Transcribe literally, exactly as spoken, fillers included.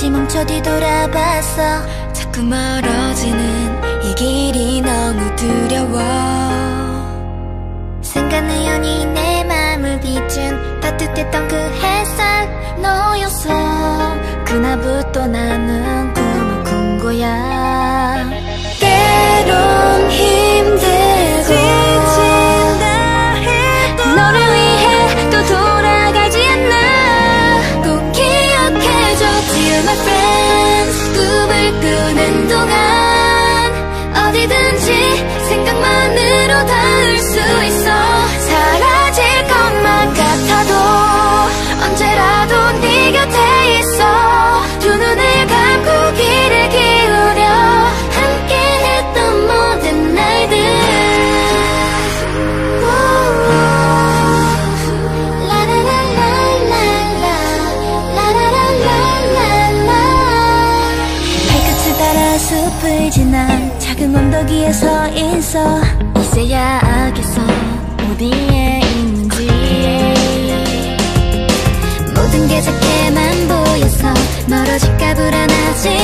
다시 멈춰 뒤돌아봤어. 자꾸 멀어지는 이 길이 너무 두려워. 순간의 연이 내 맘을 비춘 따뜻했던 그 햇살 너였어. 그날부터 나는 꿈을 꾼 거야. 때론 힘들고 지친다 해도 너를 위해 또 돌아가지 않나. 꼭 기억해줘 Dear my friends. 꿈을 꾸는 동안 어디든지 생각만으로 닿을 수 있어. 사라질 것만 같아도 언제라도 네 곁에 있어. 두 눈을 감고 귀를 기울여 함께했던 모든 날들. 발끝을 따라 숲을 지나 작은 언덕 위에 서 있어. 이제야 알겠어 어디에 있는지. 모든 게 작게만 보여서 멀어질까 불안하지.